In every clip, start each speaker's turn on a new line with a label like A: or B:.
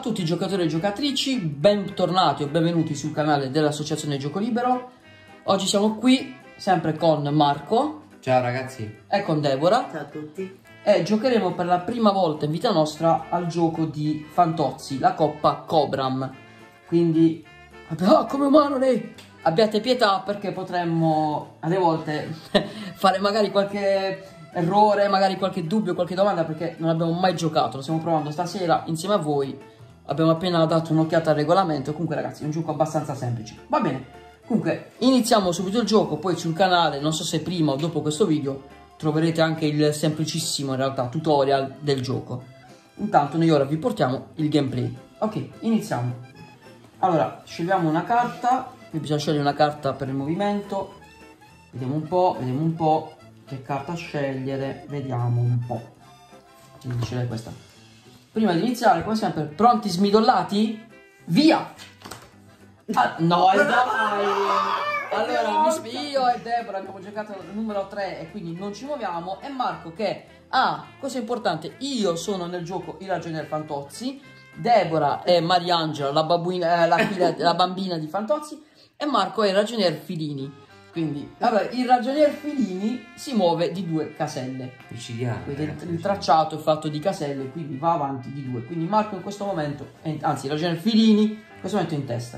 A: tutti i giocatori e giocatrici, bentornati o benvenuti sul canale dell'Associazione Gioco Libero. Oggi siamo qui, sempre con Marco.
B: Ciao ragazzi.
A: E con Deborah.
C: Ciao a tutti.
A: E giocheremo per la prima volta in vita nostra al gioco di Fantozzi, la Coppa Cobram. Quindi, come umano lei, abbiate pietà perché potremmo alle volte fare magari qualche errore, magari qualche dubbio, qualche domanda, perché non abbiamo mai giocato, lo stiamo provando stasera insieme a voi. Abbiamo appena dato un'occhiata al regolamento. Comunque ragazzi, è un gioco abbastanza semplice. Va bene, comunque iniziamo subito il gioco. Poi sul canale, non so se prima o dopo questo video, troverete anche il semplicissimo in realtà tutorial del gioco. Intanto noi ora vi portiamo il gameplay. Ok, iniziamo. Allora, scegliamo una carta. Qui bisogna scegliere una carta per il movimento. Vediamo un po' che carta scegliere. Vediamo un po'. Quindi scegliere questa. Prima di iniziare, come sempre, pronti smidollati? Via! Ah, no, e dai! Allora, io e Deborah abbiamo giocato al numero 3 e quindi non ci muoviamo. E Marco che, cosa importante, io sono nel gioco il ragionier Fantozzi, Deborah è Mariangela, la bambina di Fantozzi, e Marco è il ragionier Filini. Quindi, allora, il ragionier Filini si muove di 2 caselle. Vedete, il tracciato è fatto di caselle, quindi va avanti di 2. Quindi Marco in questo momento, anzi il ragionier Filini in questo momento è in testa.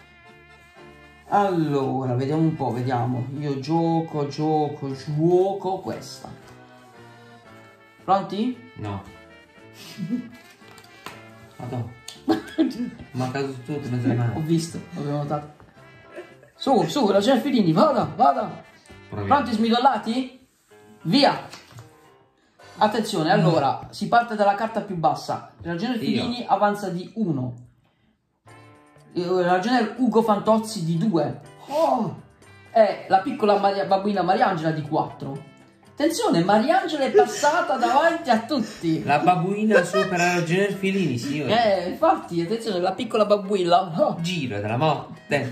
A: Allora, vediamo un po', vediamo. Io gioco questa. Pronti?
B: No. Madonna. Mancato tutto, non sei mai.
A: Ho visto, l'avevo notato. Su, ragionier Filini, vada. Pronti smidollati? Via! Attenzione, allora, si parte dalla carta più bassa. Il ragionier Filini avanza di 1. Il ragionier Ugo Fantozzi di 2. E la piccola bambina Mariangela di 4. Attenzione, Mariangela è passata davanti a tutti.
B: La babbuina supera il ragionier Filini, signore.
A: Infatti, attenzione, la piccola babbuilla.
B: Giro dalla morte.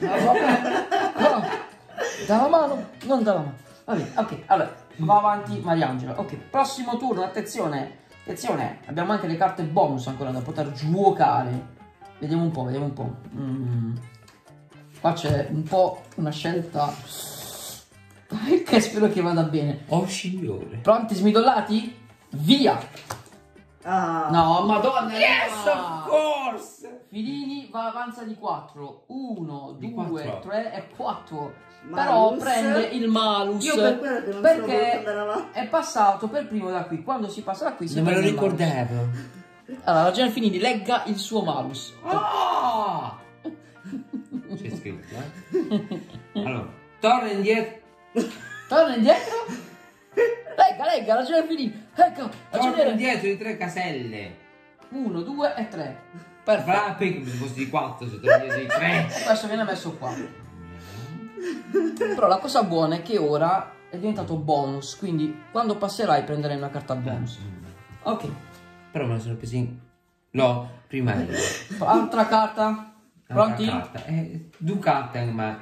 A: Dalla mano, non dalla mano. Vabbè, ok, allora, va avanti Mariangela. Ok, prossimo turno, attenzione. Abbiamo anche le carte bonus ancora da poter giocare. Vediamo un po'. Qua c'è un po' una scelta che spero che vada bene.
B: Oh signore.
A: Pronti smidollati? Via! No, madonna!
B: Yes, of course!
A: Filini avanza di 4. 1, 2, 3 e 4.
C: Malus.
A: Però prende il malus.
C: Io per quello che non
A: perché
C: so
A: è passato per primo da qui. Quando si passa da qui si
B: Non me lo
A: prende il malus.
B: ricordavo.
A: Allora, la ragionier Filini legga il suo malus.
B: C'è scritto, Allora, torna indietro.
A: Torna indietro. Legga, ragionier Filini. Ecco,
B: Torna indietro di 3 caselle.
A: 1, 2 e 3.
B: Perfetto. Come se fosse di 4, se torna indietro di 3.
A: E questo viene messo qua. Però la cosa buona è che ora è diventato bonus. Quindi quando passerai prenderai una carta bonus. Ok.
B: Però me lo sono preso in... No, prima io.
A: Altra carta. Pronti?
B: Due carte, ma...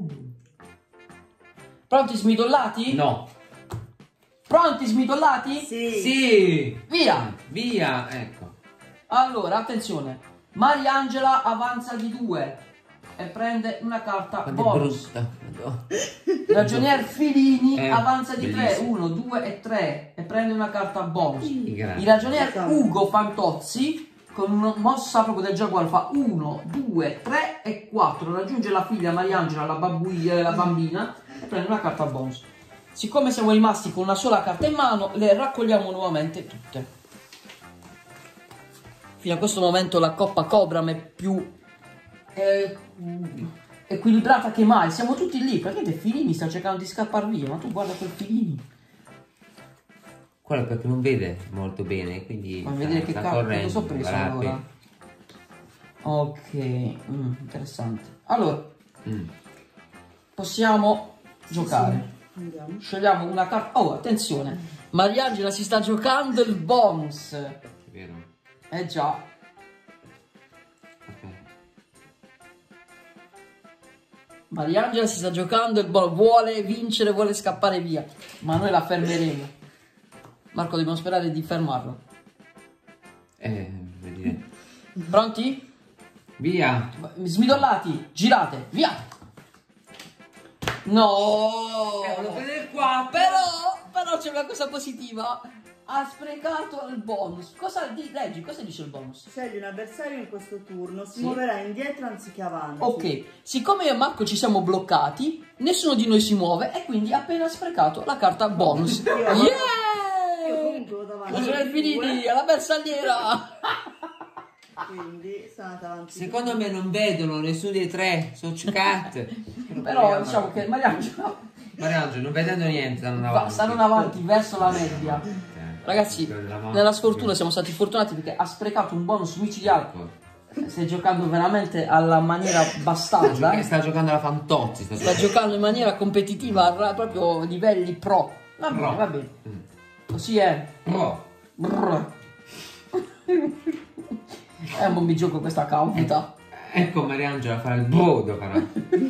A: Pronti smidollati?
B: No.
A: Pronti smidollati?
B: Sì.
A: Via,
B: ecco.
A: Allora, attenzione. Mariangela avanza di 2 e prende una carta bonus. Ragionier Filini avanza di 3. 1, 2 e 3 e prende una carta bonus. Il ragionier Ugo Fantozzi con una mossa proprio del giaguaro fa 1, 2, 3 e 4. Raggiunge la figlia Mariangela, la bambina, e prende una carta bonus. Siccome siamo rimasti con una sola carta in mano, le raccogliamo nuovamente tutte. Fino a questo momento la Coppa Cobram è più equilibrata che mai. Siamo tutti lì. Praticamente Filini sta cercando di scappare via. Ma tu guarda quel Filini.
B: Quello perché non vede molto bene, quindi
A: fammi vedere che cazzo ho preso allora. Ok, interessante. Allora, possiamo giocare.
C: Andiamo.
A: Scegliamo una carta. Oh, attenzione, Mariangela si sta giocando il bonus.
B: È vero.
A: Già.
B: Ok.
A: Mariangela si sta giocando il bonus. Vuole vincere, vuole scappare via. Ma noi la fermeremo. Marco, dobbiamo sperare di fermarlo.
B: Vedi.
A: Pronti?
B: Via.
A: Smidollati, girate, via. No,
B: Volevo vedere qua.
A: però c'è una cosa positiva. Ha sprecato il bonus. Leggi, cosa dice il bonus?
C: Scegli un avversario in questo turno, si
A: Sì.
C: muoverà indietro anziché avanti.
A: Ok, siccome io e Marco ci siamo bloccati, nessuno di noi si muove e quindi ha appena sprecato la carta bonus.
C: Io
A: Yeah!
C: comunque vado avanti.
A: Sono i finiti alla bersagliera.
C: Quindi sono andata avanti.
B: Secondo me non vedono nessuno dei tre. Sono ciocate.
A: Però diciamo che Mariangelo
B: Mariangelo, non vedendo niente, stanno
A: avanti verso la media. Ragazzi, nella sfortuna siamo stati fortunati perché ha sprecato un bonus micidiale. Stai giocando veramente alla maniera bastarda.
B: Sta giocando alla Fantozzi.
A: Sta giocando in maniera competitiva, proprio livelli pro. Va bene, va bene. Così è.
B: Pro.
A: Brr. Non mi gioco questa cauta.
B: Ecco Mariangelo a fare il brodo, farà.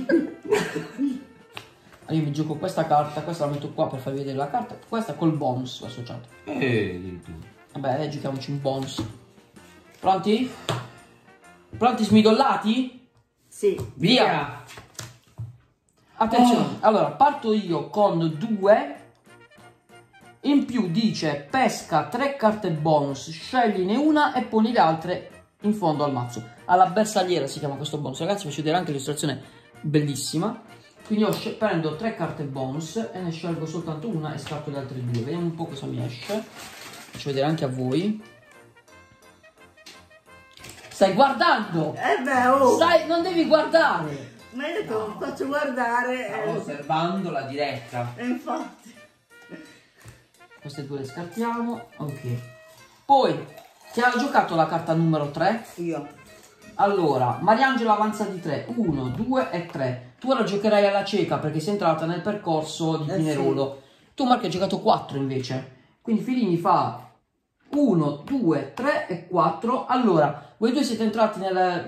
A: Io mi gioco questa carta, questa la metto qua per farvi vedere la carta, questa col bonus associato. Vabbè, giochiamoci un bonus. Pronti? Pronti smidollati?
C: Sì.
A: Via! Attenzione, allora parto io con 2. In più dice pesca 3 carte bonus, scegline una e poni le altre in fondo al mazzo. Alla bersagliera si chiama questo bonus, ragazzi, vi faccio vedere anche l'illustrazione bellissima. Quindi io prendo 3 carte bonus e ne scelgo soltanto una e scarto le altre 2. Vediamo un po' cosa mi esce. Faccio vedere anche a voi. Stai guardando! Non devi guardare!
C: Ma io detto, faccio guardare.
B: Stavo osservando la diretta.
C: E infatti.
A: Queste 2 le scartiamo. Ok. Poi, chi ha giocato la carta numero 3?
C: Io.
A: Allora, Mariangelo avanza di 3. 1, 2 e 3. Tu ora giocherai alla cieca perché sei entrata nel percorso di Pinerolo. Sì. Tu Marco hai giocato 4 invece. Quindi Filini fa 1, 2, 3 e 4. Allora, voi due siete entrati nella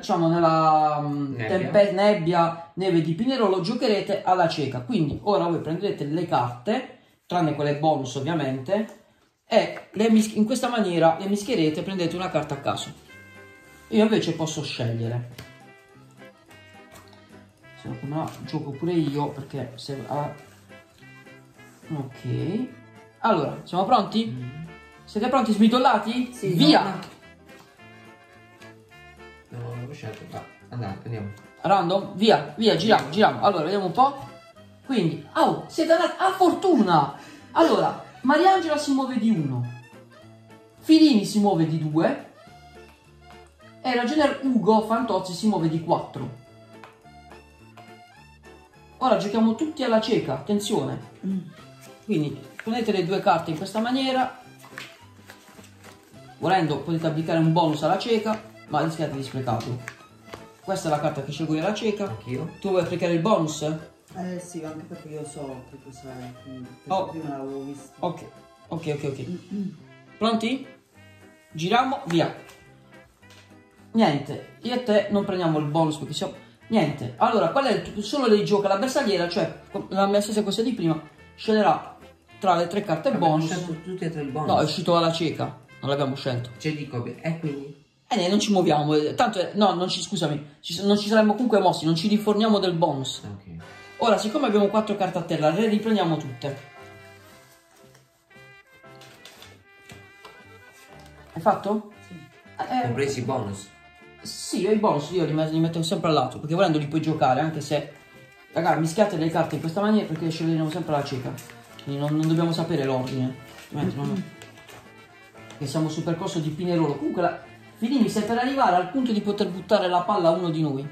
A: nebbia, neve di Pinerolo, giocherete alla cieca. Quindi ora voi prenderete le carte, tranne quelle bonus ovviamente, e in questa maniera le mischierete, prendete una carta a caso. Io invece posso scegliere. Se no, come no, gioco pure io perché se... Ok. Allora, siamo pronti? Siete pronti smidollati?
C: Sì.
A: Via!
B: No, non l'ho scelto. Va, andate, andiamo.
A: Random? Via, via, giriamo. Allora, vediamo un po'. Quindi, siete andati a fortuna! Allora, Mariangela si muove di 1. Filini si muove di 2. E Ragioner Ugo Fantozzi si muove di 4. Ora giochiamo tutti alla cieca, attenzione. Quindi prendete le 2 carte in questa maniera. Volendo potete applicare un bonus alla cieca, ma rischiate di sprecarlo. Questa è la carta che scelgo io alla cieca.
B: Anch'io.
A: Tu vuoi applicare il bonus?
C: Sì, anche perché io so che cos'è. Prima l'avevo visto.
A: Ok. Pronti? Giriamo, via. Niente, io e te non prendiamo il bonus perché siamo... Niente, allora qual è solo lei gioca la bersagliera, cioè la mia stessa cosa di prima, sceglierà tra le 3 carte bonus.
B: Abbiamo scelto tutti e 3 il bonus.
A: No, è uscito alla cieca, non l'abbiamo scelto.
B: Cioè dico, quindi?
A: Non ci muoviamo, tanto non ci saremmo comunque mossi, non ci riforniamo del bonus.
B: Ok.
A: Ora, siccome abbiamo 4 carte a terra, le riprendiamo tutte. Hai fatto?
C: Sì.
B: Compresi i bonus?
A: Sì, i bonus io li metto sempre al lato, perché volendo li puoi giocare, anche se... Ragazzi, mischiate le carte in questa maniera perché sceglieremo sempre la cieca. Quindi non dobbiamo sapere l'ordine. Che siamo sul percorso di Pinerolo. Comunque, Filini, sei per arrivare al punto di poter buttare la palla a uno di noi.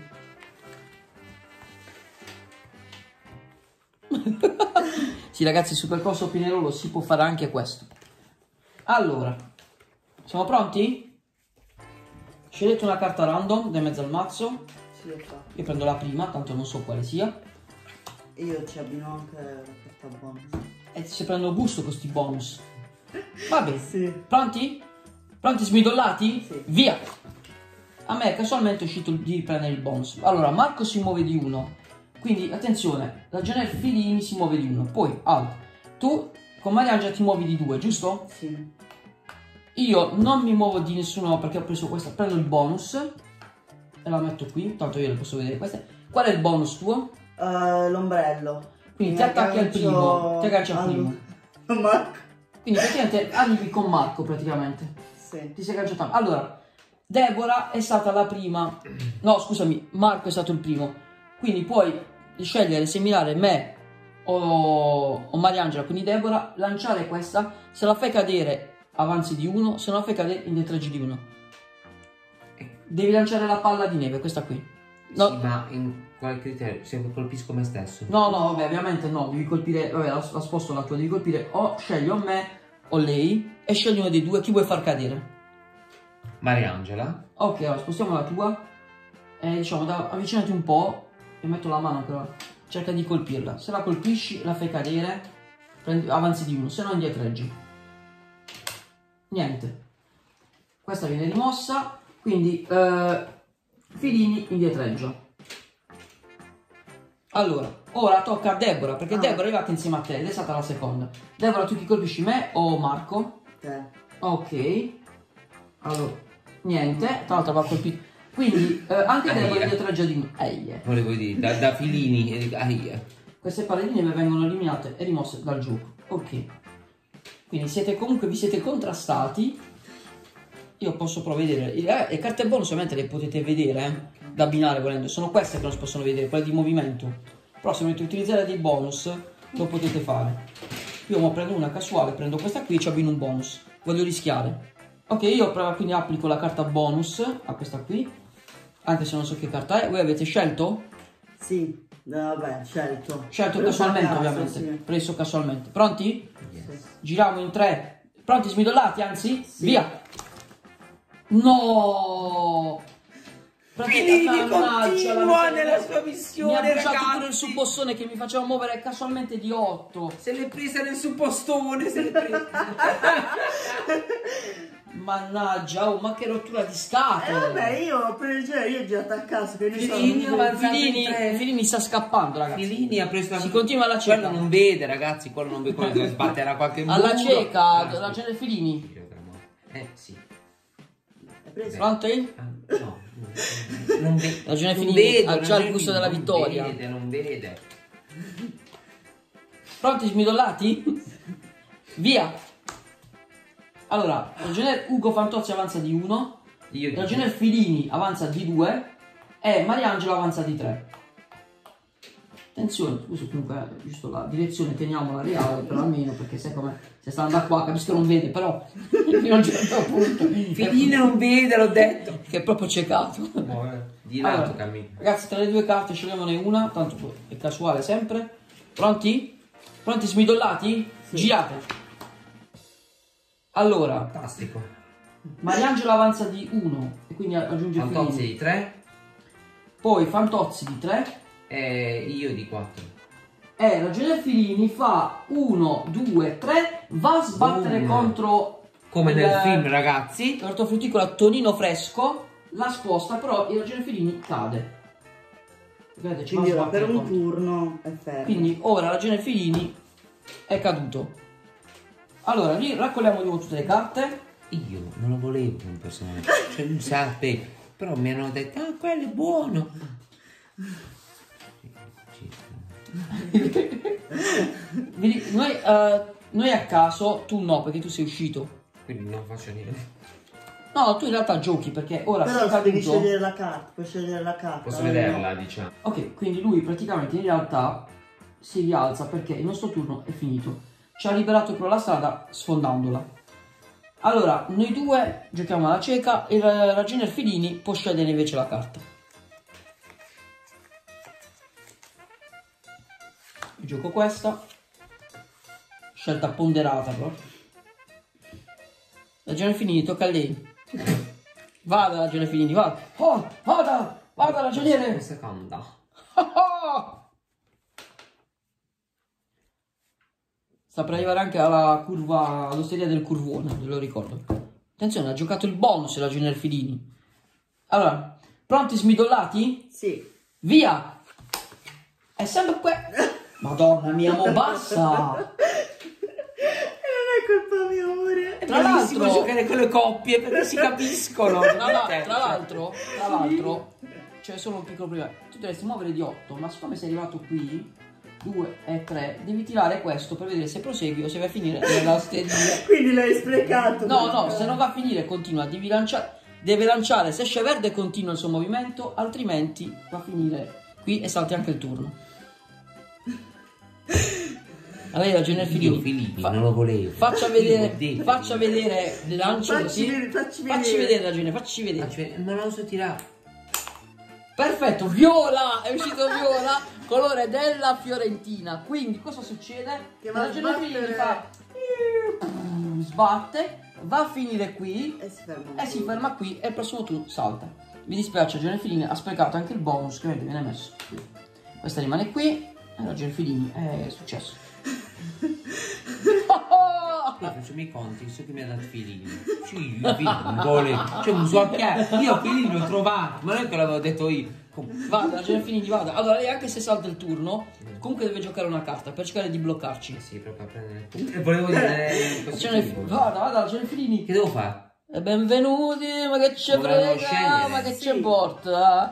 A: Sì, ragazzi, sul percorso Pinerolo si può fare anche questo. Allora, siamo pronti? Scegliete una carta random da mezzo al mazzo.
C: Sì, ho fatto.
A: Io prendo la prima, tanto non so quale sia.
C: Io ci abbino anche la carta bonus.
A: E si prendono gusto questi bonus. Va bene.
C: Sì.
A: Pronti? Pronti smidollati?
C: Sì.
A: Via! A me casualmente è uscito di prendere il bonus. Allora, Marco si muove di 1. Quindi, attenzione, Ragioner Filini si muove di 1. Poi, Alt. Tu con Mariangela ti muovi di 2, giusto?
C: Sì.
A: io non mi muovo di nessuno perché ho preso questa. Prendo il bonus e la metto qui. Tanto io le posso vedere queste. Qual è il bonus tuo?
C: L'ombrello.
A: Quindi ti attacchi al primo. Ti agganci al primo.
C: Marco.
A: Quindi praticamente arrivi con Marco praticamente.
C: Sì.
A: Ti sei agganciato. Allora, Deborah è stata la prima. No, scusami, Marco è stato il primo. Quindi puoi scegliere se mirare me o Mariangela, quindi Deborah, lanciare questa. Se la fai cadere avanzi di 1, se non la fai cadere indietreggi di 1. Devi lanciare la palla di neve, questa qui. No.
B: Sì, ma in quale criterio? Se colpisco me stesso?
A: No, vabbè, ovviamente no, devi colpire, vabbè, la sposto la tua, devi colpire o scegli o me o lei e scegli uno dei due, chi vuoi far cadere?
B: Mariangela.
A: Ok, allora spostiamo la tua e diciamo, avvicinati un po' e metto la mano però, cerca di colpirla. Se la colpisci, la fai cadere, avanzi di 1, se no indietreggi. Niente. Questa viene rimossa, quindi Filini indietreggio. Allora, ora tocca a Deborah, perché Deborah è arrivata insieme a te ed è stata la seconda. Deborah, tu chi colpisci, me o Marco?
C: Te.
A: Ok. Allora, niente, tra l'altro va colpito. Quindi anche Deborah indietreggia di me.
B: Volevo dire, da Filini e di
A: Queste palle di neve vengono eliminate e rimosse dal gioco. Ok. Quindi vi siete contrastati. Io posso provvedere. Le carte bonus ovviamente le potete vedere, da abbinare volendo. Sono queste che non si possono vedere, quelle di movimento. Però se volete utilizzare dei bonus, lo potete fare. Io mo prendo una casuale, prendo questa qui e ci abbino un bonus. Voglio rischiare. Ok, io quindi applico la carta bonus a questa qui. Anche se non so che carta è. Voi avete scelto?
C: Sì, vabbè, scelto.
A: Scelto casualmente, ovviamente.
C: Sì.
A: Preso casualmente. Pronti?
C: Sì.
A: Giriamo in 3. Pronti, smidollati, anzi?
C: Sì.
A: Via! No!
B: Filini continua nella sua missione,
A: mi ha bruciato
B: ragazzi.
A: pure il suppossone che mi faceva muovere casualmente di 8.
B: Se l'è presa nel suppostone, se l'è presa.
A: Mannaggia, oh, ma che rottura di scatole!
C: Vabbè, io girato a caso che ne so.
A: Filini sta scappando, ragazzi.
B: Filini ha preso la...
A: Si continua alla cieca.
B: Quello non vede, ragazzi, quello non vede come deve sbattere a qualche muro.
A: Alla cieca, la ragione Filini.
B: Sì.
C: Hai preso?
A: Pronti?
B: No. Non vede.
A: Ragione Filini ha già il gusto della vittoria.
B: Non vede.
A: Pronti, smidollati? Via! Allora, ragionier Ugo Fantozzi avanza di 1, ragionier Filini avanza di 2 e Mariangela avanza di 3. Attenzione, questo comunque è giusto la direzione, teniamola reale, però almeno perché sai come se sta andando qua, capisco che non vede, però fino a un certo punto.
B: Filini non vede, l'ho detto.
A: Che è proprio ciecato.
B: Di lato
A: Allora,
B: cammino.
A: ragazzi, tra le due carte scegliamone una, tanto è casuale sempre. Pronti? Pronti, smidollati? Sì. Girate. Allora,
B: Fantastico.
A: Mariangela avanza di 1 e quindi aggiunge
B: Fantozzi
A: Filini.
B: di 3
A: Poi Fantozzi di 3
B: e io di 4.
A: e ragionier Filini fa 1, 2, 3, va a sbattere contro
B: come nel film, ragazzi.
A: l'ortofrutticolo a Tonino Fresco, la sposta, però il ragionier Filini cade. Vedete,
C: Quindi per un turno è fermo.
A: Quindi ora ragionier Filini è caduto. Allora, raccogliamo di nuovo tutte le carte.
B: Io non lo volevo un personaggio, cioè non sapete, però mi hanno detto, ah, quello è buono.
A: Noi a caso, tu no, perché tu sei uscito.
B: Quindi non faccio niente.
A: No, tu in realtà giochi perché ora
C: però
A: sei caduto.
C: devi scegliere la carta, puoi scegliere la carta.
B: Posso vederla, diciamo.
A: Ok, quindi lui praticamente in realtà si rialza perché il nostro turno è finito. Ci ha liberato però la strada sfondandola. Allora, noi due giochiamo alla cieca e il ragionier Filini può scegliere invece la carta. Io gioco questa. Scelta ponderata proprio. Ragionier Filini, tocca a lei. Vada ragionier Filini, vada. Oh, vada ragioniere.
B: Un secondo.
A: Sta per arrivare anche alla curva, all'osteria del curvone, ve lo ricordo. Attenzione, ha giocato il bonus la ragionier Filini. Allora, pronti smidollati?
C: Sì.
A: Via! È sempre qui. Madonna mia, mo basta!
C: Non è colpa mia, amore.
A: Tra
B: bellissimo
A: l'altro,
B: giocare con le coppie perché si capiscono.
A: tra l'altro, c'è solo un piccolo problema. Tu dovresti muovere di 8, ma siccome sei arrivato qui, 2 e 3, devi tirare questo per vedere se prosegui o se vai a finire nella sterilla.
C: Quindi l'hai sprecato.
A: No, se non va a finire continua, deve lanciare, se esce verde continua il suo movimento, altrimenti va a finire qui e salti anche il turno. A lei ragione
B: Io Filippi non lo volevo.
A: Faccia vedere il lancio
C: Facci
A: così.
C: vedere, facci
A: Facci
C: vedere.
A: vedere ragione, facci vedere.
B: Non lo so tirare.
A: Perfetto, viola, è uscito viola, colore della Fiorentina. Quindi cosa succede?
C: Che va a
A: ragione
C: sbattere.
A: Filippi fa sbatte, va a finire qui
C: E si ferma.
A: e si ferma qui e il prossimo turno salta. Mi dispiace, ragione Filini ha sprecato anche il bonus che viene messo qui. Questa rimane qui e ragione Filini è successo.
B: Io facciamo i conti, so che mi ha dato Filini. Sì, io Filini non volevo. Cioè, non so che io Filini l'ho trovato, ma non è che l'avevo detto io.
A: Vada, ragione Filini, vada. Allora lei anche se salta il turno, comunque deve giocare una carta per cercare di bloccarci.
B: Sì, proprio a prendere. E volevo dire
A: Vada, ragione Filini.
B: Che devo fare?
A: E benvenuti, ma che ci
B: Volevano
A: frega,
B: scegliere.
A: ma che
C: Sì.
A: ci importa?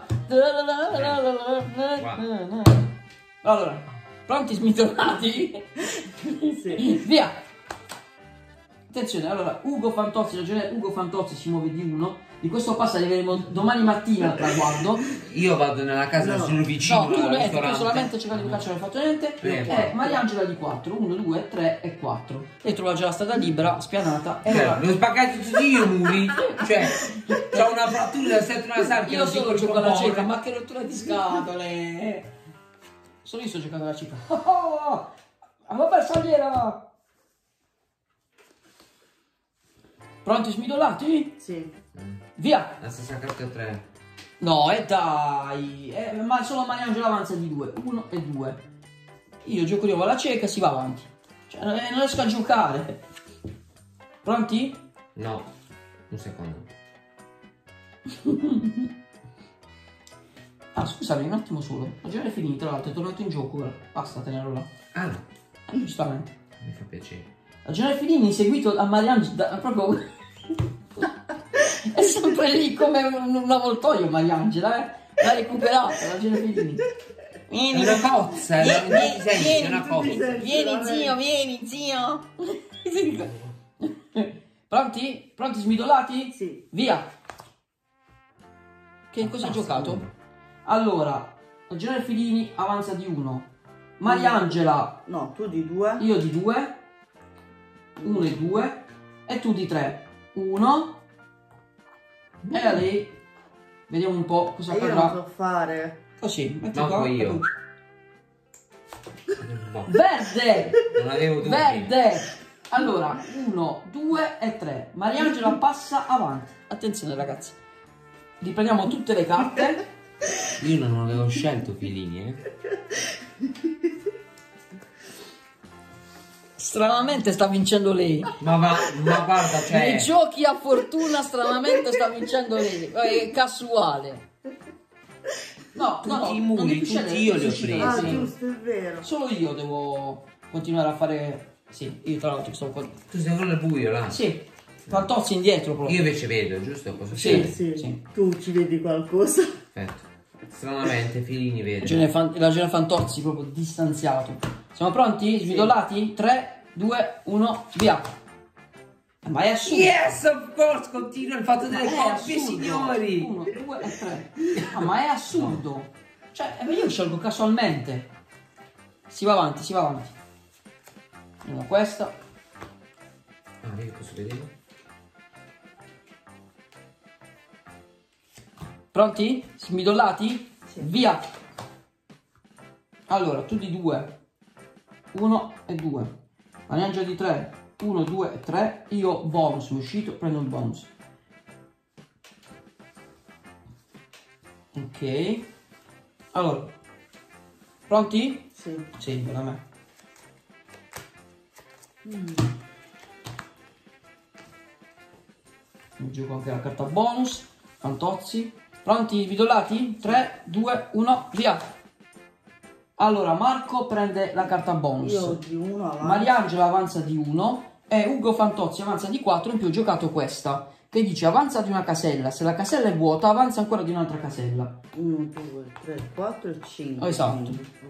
A: Allora, pronti smitonati?
C: Sì.
A: Via! Attenzione, allora, Ugo Fantozzi, ragione Ugo Fantozzi si muove di 1. Di questo passo arriveremo domani mattina al traguardo.
B: Io vado nella casa,
C: No.
B: sono vicino
A: No, tu
B: al
A: niente, tu
B: ristorante.
A: solamente cercando di cacciare, non hai fatto niente. Mariangela di 4, 1, 2, 3 e 4. E trova già la strada libera, spianata. E
B: Cioè,
A: allora,
B: li ho spaccati tutti io i muri. Cioè, c'ho una frattura da 7 una sarca.
A: io solo gioco alla cieca, ma che rottura di scatole! Solo io sto giocando alla cieca. Vabbè, saliera! Pronti smidolati?
C: Sì.
A: Via!
B: La stessa carta 3.
A: No, e dai! Ma solo Mariangela avanza di 2. 1 e 2. Io gioco io alla cieca e si va avanti. Cioè, non riesco a giocare. Pronti?
B: No, un secondo.
A: Ah, scusami, un attimo solo. La giornata è finita, tra l'altro è tornato in gioco ora. Basta tenerlo là.
B: Ah,
A: Giustamente.
B: mi fa piacere.
A: La giornata è finita, seguito a Mariangela, proprio... è sempre lì come un avvoltoio Mariangela, eh. L'ha recuperata, la giornata è finita.
B: È una cozza, è una cozza.
A: Vieni zio, vieni zio. Pronti? Pronti smidolati?
C: Sì.
A: Via. Che cosa hai giocato? Allora, la generale Filini avanza di 1. Mariangela,
C: No, tu di 2.
A: io di 2. 1 e 2. E tu di 3. 1. E a lei vediamo un po' cosa
C: Io non
A: accadrà.
C: so fare.
A: Così, metti
B: No,
A: qua.
B: poi io.
A: Verde!
B: Non avevo dubbi.
A: Verde! Allora, 1, 2 e 3. Mariangela passa avanti. Attenzione ragazzi. Riprendiamo tutte le carte.
B: Io non avevo scelto Filini,
A: Stranamente sta vincendo lei.
B: ma guarda, cioè.
A: Nei giochi a fortuna stranamente sta vincendo lei. È casuale. No,
B: Tutti i muri,
A: non devi
B: tutti
A: scegliere,
B: io li ho
A: devi
B: presi.
C: Ah,
A: scegliere, sì.
C: giusto, è vero.
A: Solo io devo continuare a fare. Sì, io tra l'altro sto qua.
B: Tu sei ancora nel buio là.
A: Sì, Fantozzi indietro proprio.
B: Io invece vedo, giusto? Cosa
A: Sì.
B: succede?
C: Sì. Tu ci vedi qualcosa?
B: Perfetto. Stranamente Filini vede.
A: La genere Fantozzi proprio distanziato. Siamo pronti? Smidollati? 3, 2, 1, via. Ma è assurdo.
B: Yes, of course, continua il fatto delle
A: È
B: coppie,
A: assurdo.
B: signori.
A: 1, 2 e 3. Ma è assurdo. Cioè, io scelgo casualmente. Si va avanti, si va avanti. Andiamo a questa.
B: Ah, io posso vedere?
A: Pronti? Smidollati?
C: Sì.
A: Via. Allora, tu di 2. 1 e 2. Mariangela di 3. 1, 2 e 3. Io bonus, sono uscito, prendo il bonus. Ok. Allora. Pronti?
C: Sì.
A: Sì, per me. Mi gioco anche la carta bonus. Fantozzi. Pronti, vidolati? 3, 2, 1, via. Allora, Marco prende la carta bonus.
C: Io di 1 avanti.
A: Mariangela avanza di 1. E Ugo Fantozzi avanza di 4, in più ho giocato questa, che dice avanza di una casella, se la casella è vuota avanza ancora di un'altra casella.
C: 1, 2, 3, 4 e 5.
A: Esatto.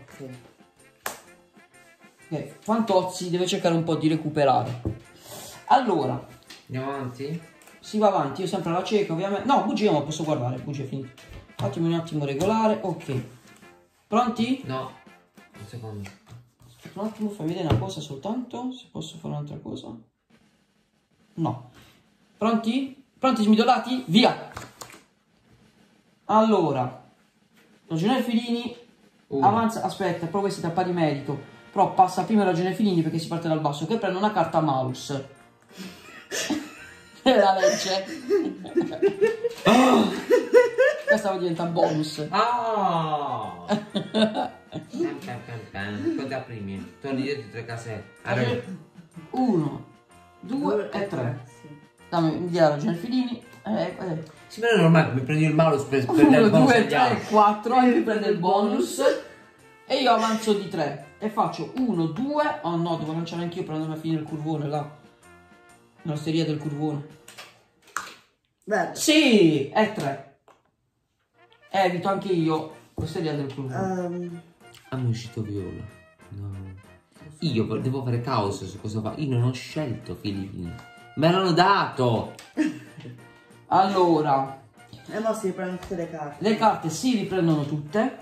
C: Ok.
A: Fantozzi deve cercare un po' di recuperare. Allora,
B: Andiamo avanti?
A: si va avanti, io sempre alla cieca ovviamente. No, bugia non posso guardare, bugia è finito. Fatemi un attimo regolare, ok. Pronti?
B: No. Un secondo.
A: Aspetta un attimo, fammi vedere una cosa soltanto, se posso fare un'altra cosa. No. Pronti? Pronti smidolati? Via! Allora, ragioniere Filini avanza, aspetta, però questi a pari merito, però passa prima il ragioniere Filini perché si parte dal basso, che prende una carta malus. La legge. Questa diventa bonus.
B: Ah! Conta primi. Torni dietro 3 caselle.
A: 1, 2 e 3. Dammi la ragioniere Filini.
B: Sì, ma è normale, mi prendi il malus per prendere
A: 1,
B: il bonus
A: 2,
B: agli
A: 3,
B: altri.
A: 4, e mi prende il bonus. E io avanzo di 3 e faccio 1, 2. Oh no, devo lanciare anch'io per andare a finire il curvone là. Nell'osteria del curvone.
C: Verde.
A: Sì, è 3. Evito anche io l'osteria del curvone.
B: A me è uscito viola. No. Io devo fare caos su cosa fa. Io non ho scelto Filini. Me l'hanno dato.
A: Allora,
C: E mo si riprendono tutte le carte.
A: le carte si riprendono tutte.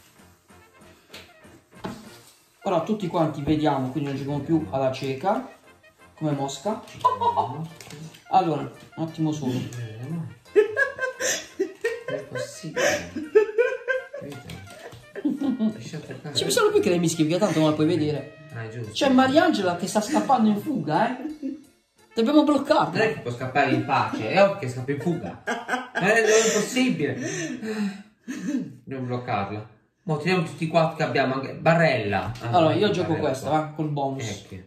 A: Ora tutti quanti vediamo, quindi non giochiamo più alla cieca, come mosca. Allora, un attimo solo.
B: Non è possibile.
A: Ci mi sono più che le mischie, perché tanto non la puoi vedere.
B: Ah, è giusto.
A: C'è Mariangela che sta scappando in fuga, Dobbiamo bloccarla.
B: Non è che può scappare in pace, è ovvio che scappa in fuga. Non è impossibile. Devo bloccarla. Mo tiriamo tutti i 4 che abbiamo, anche Barella. Ah,
A: Allora,
B: no,
A: io gioco
B: Barella
A: questa,
B: qua.
A: va, col bonus.
B: Ecco.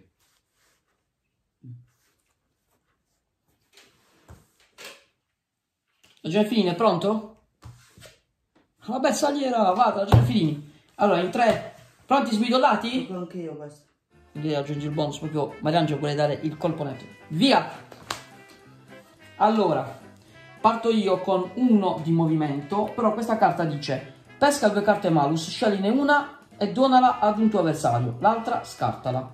A: Ragione Filini è pronto? La bersagliera, vada, Ragione Filini. Allora, in 3, pronti smidolati?
C: Gioco anche io questo.
A: Lì aggiungi il bonus, proprio Mariangela vuole dare il colpo netto. Via! Allora, parto io con 1 di movimento, però questa carta dice pesca 2 carte malus, scegliene una e donala ad un tuo avversario, l'altra scartala.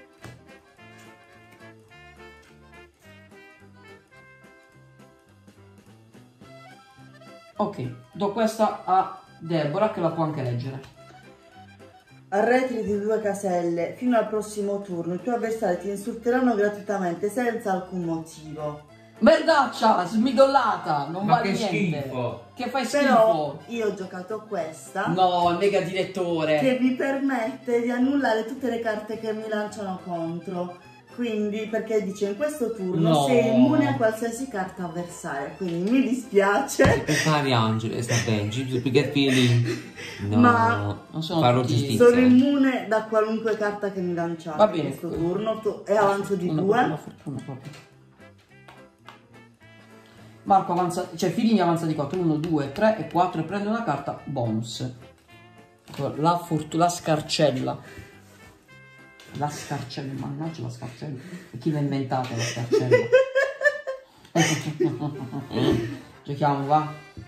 A: Ok, do questa a Deborah che la può anche leggere.
C: Arretri di 2 caselle. Fino al prossimo turno i tuoi avversari ti insulteranno gratuitamente senza alcun motivo.
A: Merdaccia, smidollata, non
B: Ma
A: vale
B: che
A: niente.
B: schifo.
A: Che fai schifo.
C: Però io ho giocato questa
A: No, il mega direttore.
C: che mi permette di annullare tutte le carte che mi lanciano contro. Quindi, perché dice in questo turno
A: No.
C: sei immune a qualsiasi carta avversaria. Quindi mi dispiace.
B: Per fare Angela, sta bene, perché Filini. No,
C: Ma
A: non sono
B: farò
A: tutti-
B: giustizia.
C: Sono immune da qualunque carta che mi lanciate
A: Va bene.
C: in questo turno e avanzo di
A: Una
C: 2.
A: fortuna proprio. Marco avanza, cioè Filini avanza di 4, 1, 2, 3 e 4 e prende una carta bonus. La scarcella. La scarcella, mannaggia la scarcella. E chi l'ha inventata la scarcella? Giochiamo, va?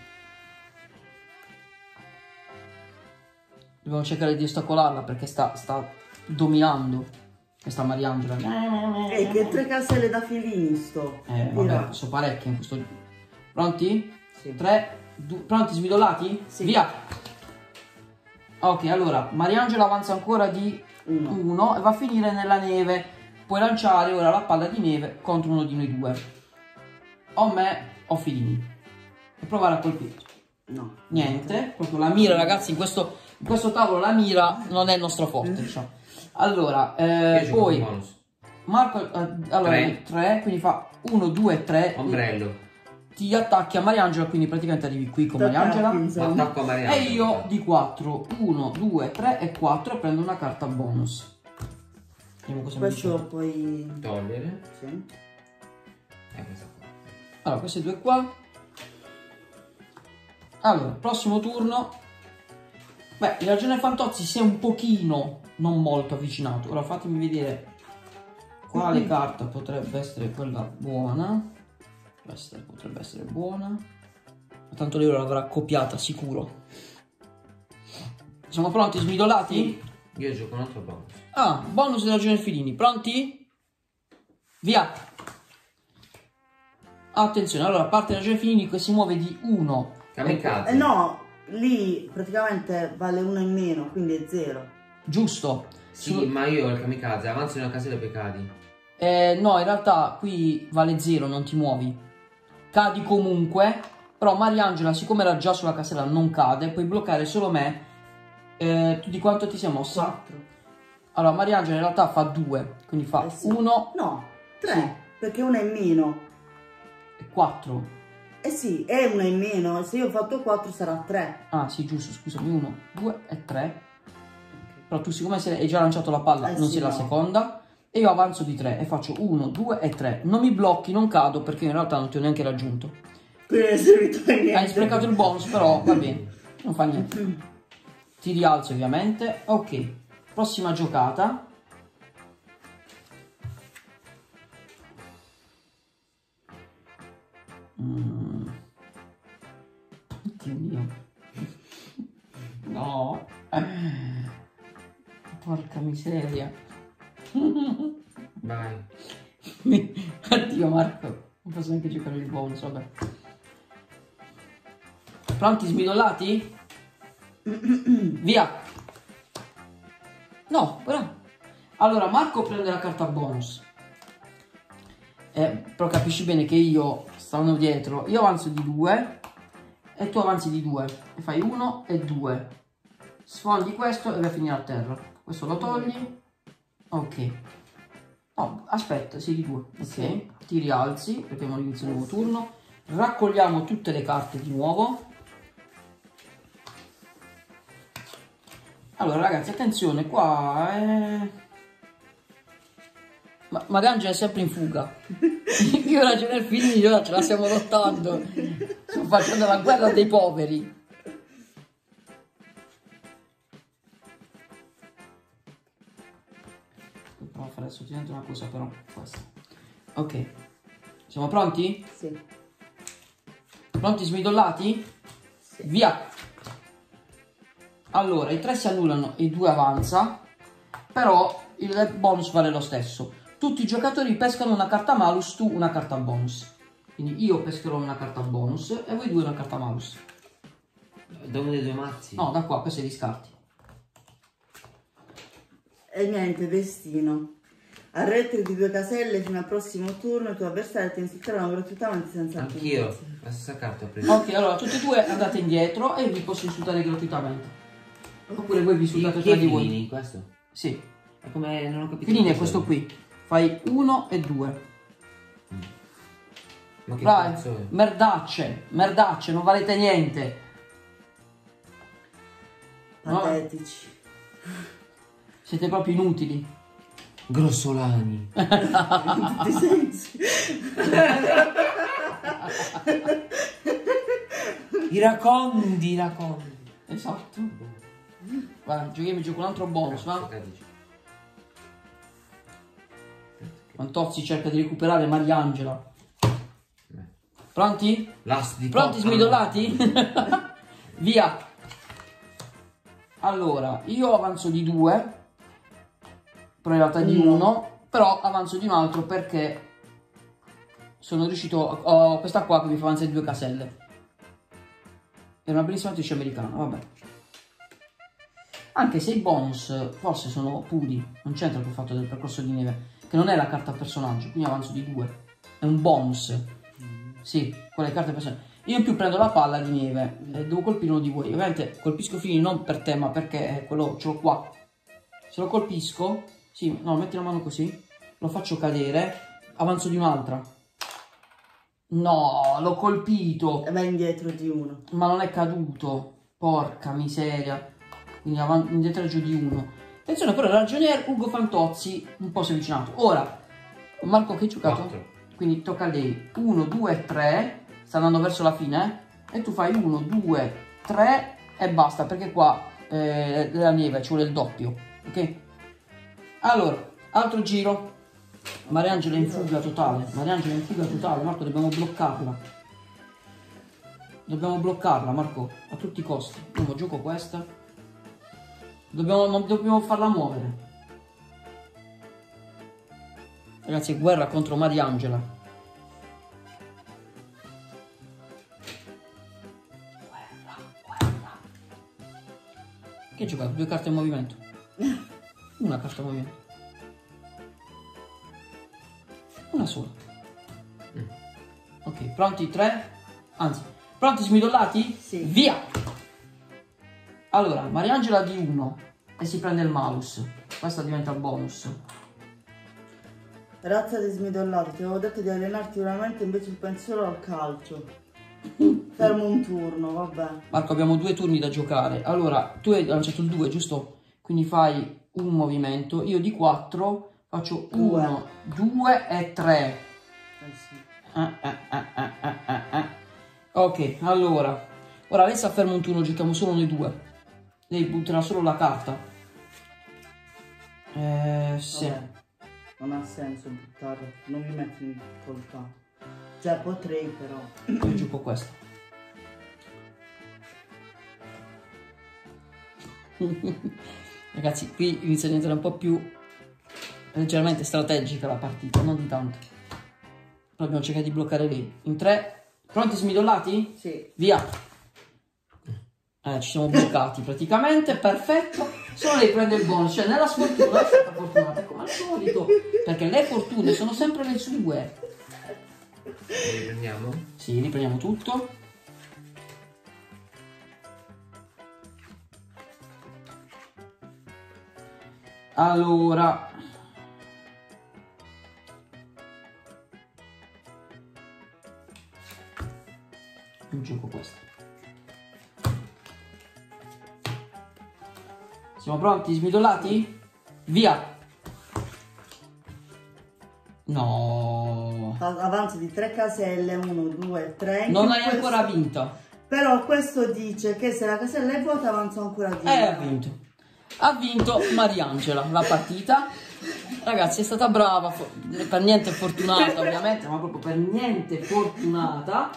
A: Dobbiamo cercare di ostacolarla perché sta dominando questa Mariangela.
C: E che 3 caselle da Filini sto.
A: Vabbè, so parecchie in questo. Pronti?
C: Sì.
A: 3, 2, pronti, smidolati?
C: Sì.
A: Via! Ok, allora, Mariangela avanza ancora di 1 e va a finire nella neve. Puoi lanciare ora la palla di neve contro uno di noi due. O me o Filini. E provare a colpire.
C: No.
A: Niente, proprio la mira, ragazzi, in questo tavolo la mira non è il nostro forte, diciamo. Allora,
B: Io gioco
A: poi
B: con bonus.
A: Marco, allora 3, quindi fa 1, 2, 3.
B: Ombrello.
A: Ti attacchi a Mariangela, quindi praticamente arrivi qui con Mariangela.
B: Attacco a Mariangela.
A: E io di 4, 1, 2, 3 e 4 e prendo una carta bonus. Vediamo cosa mi
C: Questo
A: dice.
C: puoi...
B: Togliere.
C: Sì.
B: Questa qua.
A: Allora, queste due qua. Allora, prossimo turno. Beh, il ragione Fantozzi si è un pochino, non molto avvicinato. Ora fatemi vedere quale carta potrebbe essere quella buona? Questa potrebbe essere buona. Tanto lei l'avrà copiata sicuro. Siamo pronti, smidolati?
B: Io gioco un altro bonus.
A: Ah, bonus della Generfilini. Pronti? Via! Attenzione, allora parte la Generfilini che si muove di 1.
B: Kamikaze.
C: No, lì praticamente vale 1 in meno, quindi è 0.
A: Giusto.
B: Sì, ma io ho il kamikaze, avanzi una casella e poi cadi.
A: No, in realtà qui vale 0, non ti muovi. Cadi comunque, però Mariangela, siccome era già sulla casella, non cade. Puoi bloccare solo me. Tu di quanto ti sei mossa?
C: 4.
A: Allora, Mariangela in realtà fa 2, quindi fa
C: Sì.
A: 1
C: No, 3,
A: Sì.
C: perché 1 è in meno.
A: e 4.
C: Eh sì, è 1 in meno, se io ho fatto 4 sarà 3.
A: Ah sì, giusto, scusami, 1, 2 e 3. Però tu siccome hai già lanciato la palla, non
C: Sì,
A: sei la
C: no.
A: seconda. E io avanzo di 3 e faccio 1, 2 e 3. Non mi blocchi, non cado perché in realtà non ti ho neanche raggiunto.
C: Quindi è servito a niente.
A: Hai sprecato il bonus, però va bene, non fa niente. Ti rialzi ovviamente. Ok, prossima giocata. Oddio mio. No. Porca miseria.
B: Vai.
A: Addio Marco, non posso neanche giocare il bonus, vabbè. Pronti, smidollati? Via. No, però. Allora, Marco prende la carta bonus. Però capisci bene che io, stando dietro, io avanzo di 2 e tu avanzi di 2. E fai 1 e 2. Sfondi questo e vai a finire a terra. Questo lo togli. Ok. No, aspetta, sei di 2. Ok.
C: Sì.
A: Ti rialzi perché non inizia il nuovo turno. Raccogliamo tutte le carte di nuovo. Allora ragazzi, attenzione, qua Mariangela è sempre in fuga. Io e la Generfilini ora ce la stiamo lottando. Stiamo facendo la guerra dei poveri. Provo a fare assolutamente una cosa però. Questa. Ok. Siamo pronti?
C: Sì.
A: Pronti smidollati?
C: Sì.
A: Via! Allora, i 3 si annullano e i 2 avanza, però il bonus vale lo stesso. Tutti i giocatori pescano una carta malus, tu una carta bonus. Quindi io pescherò una carta bonus e voi due una carta malus.
B: Da uno dei due mazzi?
A: No, da qua, questi li scarti.
C: E niente, destino. Arretri di 2 caselle fino al prossimo turno, i tuoi avversari ti insulteranno gratuitamente senza alcun
B: Anch'io,
C: motivo.
B: la stessa carta ho preso.
A: Ok, allora tutti e due andate indietro e vi posso insultare gratuitamente. Oppure voi vi insultate
B: Chi
A: tra
B: è
A: di voi.
B: Filini, questo?
A: Sì.
B: È come, non ho capito.
A: Filini è
B: cosa.
A: questo qui. Fai 1 e 2.
B: Ma che
A: Vai,
B: cazzo è?
A: merdacce, non valete niente. No,
C: Patetici.
A: siete proprio inutili.
B: Grossolani.
C: In tutti i sensi.
B: Iracondi.
A: Esatto. Vai, giochiamo, gioco un altro bonus, va? Fantozzi cerca di recuperare Mariangela. Pronti?
B: L'as di
A: Pronti
B: coppa.
A: smidollati? Via. Allora, io avanzo di 2, però in realtà di 1, però avanzo di un altro perché sono riuscito, ho questa qua che mi fa avanzare 2 caselle. È una bellissima attrice americana, vabbè. Anche se i bonus forse sono puri, non c'entra col fatto del percorso di neve, che non è la carta personaggio, quindi avanzo di 2. È un bonus. Sì, quelle carte personaggio. Io in più prendo la palla di neve e devo colpire uno di voi. Ovviamente colpisco Filini non per te, ma perché quello ce l'ho qua. Se lo colpisco, sì, no, metti la mano così, lo faccio cadere, avanzo di un'altra. No, l'ho colpito.
C: E vai indietro di 1.
A: Ma non è caduto. Porca miseria. Quindi indietreggio di 1. Attenzione, però il ragionier Ugo Fantozzi un po' si è avvicinato. Ora, Marco che hai giocato?
B: 4.
A: Quindi tocca a lei. 1, 2, 3. Sta andando verso la fine. E tu fai 1, 2, 3 e basta. Perché qua la neve ci vuole il doppio. Ok? Allora, altro giro. Mariangela è in fuga totale. Mariangela è in fuga totale. Marco, dobbiamo bloccarla. Dobbiamo bloccarla, Marco, a tutti i costi. Io gioco questa. Dobbiamo farla muovere. Ragazzi, è guerra contro Mariangela. Guerra. Che hai giocato? 2 carte in movimento. Una carta in movimento. Una sola. Ok, pronti 3. Anzi, pronti smidollati?
C: Sì.
A: Via! Allora, Mariangela di 1 e si prende il malus. Questa diventa il bonus.
C: Razza di smidollato, ti avevo detto di allenarti veramente, invece pensi solo al calcio. Fermo un turno, vabbè.
A: Marco, abbiamo 2 turni da giocare. Allora, tu hai lanciato il 2, giusto? Quindi fai un movimento. Io di 4 faccio 1, 2 e 3.
C: Sì.
A: Ok, allora. Ora lei sta fermo un turno, giochiamo solo noi 2. Lei butterà solo la carta. Sì.
C: Vabbè, non ha senso buttarlo, non mi metto in difficoltà. Cioè potrei però.
A: Io gioco questo. Ragazzi, qui inizia a diventare un po' più leggermente strategica la partita, non di tanto. Però dobbiamo cercare di bloccare lei. In 3, pronti smidollati?
C: Sì.
A: Via! Ci siamo bloccati praticamente, perfetto. Solo lei prende il bonus, cioè nella sfortuna è stata fortunata come al solito, perché le fortune sono sempre le sue.
B: Riprendiamo?
A: Sì, riprendiamo tutto. Allora, io gioco questo. Siamo pronti, smidollati? Via! No.
C: Avanzo di 3 caselle, 1, 2, 3.
A: Non hai ancora vinto.
C: Però questo dice che se la casella è vuota avanzo ancora di 1.
A: Ha vinto. Ha vinto Mariangela la partita. Ragazzi, è stata brava, per niente fortunata ovviamente, ma proprio per niente fortunata.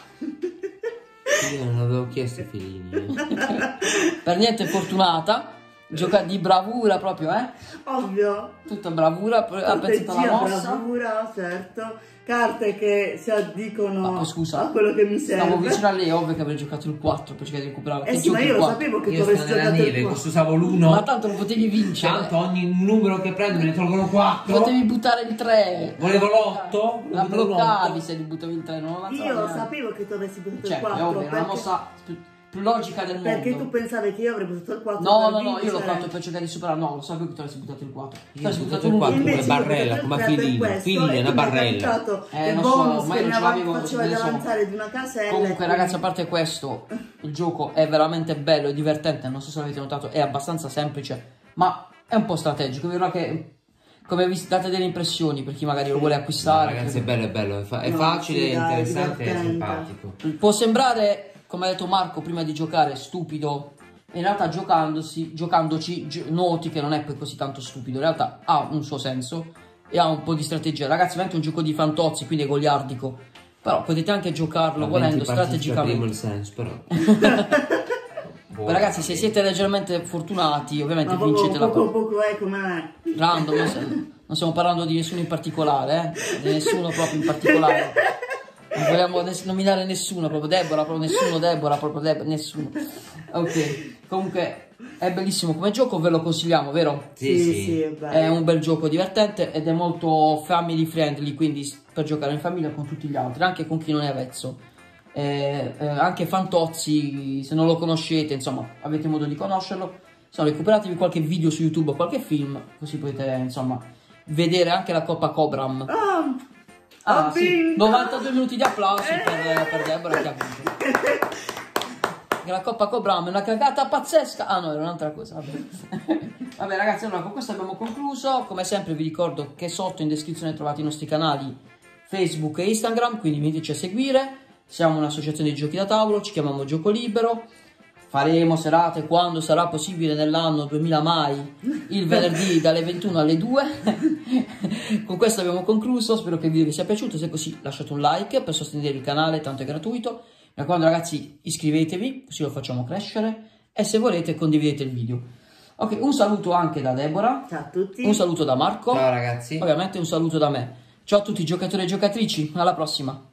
B: Io non avevo chiesto i filini.
A: Per niente fortunata. Gioca di bravura proprio,
C: Ovvio.
A: Tutta bravura, ha pensato la mossa.
C: Bravura, certo. Carte che si addicono
A: Ma scusa,
C: a quello che mi serve.
A: stavo vicino a lei, ovvio che avrei giocato il 4 per cercare di recuperare.
C: Eh sì, ma io lo sapevo che tu
B: Io
C: avresti
B: sto nella
C: giocato il
B: neve,
C: 4.
B: questo usavo l'1.
A: Ma tanto non potevi vincere.
B: Tanto ogni numero che prendo me ne tolgono 4.
A: Potevi buttare il 3.
B: Volevo l'8.
A: La bloccavi se li buttavi il 3, non avanzava
C: Io
A: neanche.
C: sapevo che tu avresti buttato
A: Cioè,
C: il 4.
A: è ovvio, è una mossa più logica del mondo.
C: Perché tu pensavi che io avrei buttato il 4.
A: No,
C: per
A: no, io l'ho
C: vincere.
A: fatto per cercare di superare. No, lo sapevo che tu avresti buttato il 4.
B: Io ho buttato il 4
C: Invece
B: come
C: io ho
B: barrella,
C: buttato
B: come
C: il 3 per
B: filino.
C: questo,
B: Filino è
C: e
B: una
C: tu mi hai
B: barrella.
C: capitato il
A: Non so,
C: bonus
A: ma
C: che
A: io
C: mi
A: non ce l'avevo,
C: faceva
A: ne so.
C: avanzare di una casella.
A: Comunque, ragazzi, a parte questo, il gioco è veramente bello e divertente. Non so se l'avete notato, è abbastanza semplice, ma è un po' strategico. Vi dirò che, come vi date delle impressioni per chi magari lo vuole acquistare.
B: Ragazzi, è bello, è bello. È
C: No,
B: facile,
C: sì,
B: è
C: dai,
B: interessante e
C: divertente.
B: simpatico.
A: Può sembrare, come ha detto Marco prima di giocare, stupido. In realtà giocandoci noti che non è poi così tanto stupido. In realtà ha un suo senso e ha un po' di strategia. Ragazzi, veramente è un gioco di fantozzi, quindi è goliardico. Però potete anche giocarlo volendo strategicamente.
B: il senso, però.
A: Poi, ragazzi, se siete leggermente fortunati, ovviamente
C: Ma
A: vincete la
C: poco è come
A: random. Non stiamo parlando di nessuno in particolare, di nessuno proprio in particolare. Non vogliamo nominare nessuno, proprio Deborah, proprio nessuno, Deborah, proprio Deborah, nessuno. Ok, comunque è bellissimo come gioco, ve lo consigliamo, vero?
C: Sì, è bello.
A: È un bel gioco divertente ed è molto family friendly, quindi per giocare in famiglia con tutti gli altri, anche con chi non è avvezzo. Anche Fantozzi, se non lo conoscete, insomma, avete modo di conoscerlo. Insomma, recuperatevi qualche video su YouTube o qualche film, così potete, insomma, vedere anche la Coppa Cobram.
C: Ho
A: Sì,
C: vinto!
A: 92 minuti di applausi per Deborah che ha vinto. Che la Coppa Cobram è una cagata pazzesca. Ah no, era un'altra cosa, vabbè. Vabbè ragazzi, allora con questo abbiamo concluso. Come sempre vi ricordo che sotto in descrizione trovate i nostri canali Facebook e Instagram, quindi veniteci a seguire. Siamo un'associazione di giochi da tavolo, ci chiamiamo Gioco Libero. faremo serate quando sarà possibile nell'anno 2000 mai, il venerdì dalle 21 alle 2. Con questo abbiamo concluso, spero che il video vi sia piaciuto, se è così lasciate un like per sostenere il canale, tanto è gratuito. Mi raccomando ragazzi, iscrivetevi, così lo facciamo crescere, e se volete condividete il video. Ok, un saluto anche da Deborah.
C: Ciao a tutti.
A: Un saluto da Marco.
B: Ciao ragazzi.
A: Ovviamente un saluto da me. Ciao a tutti giocatori e giocatrici, alla prossima.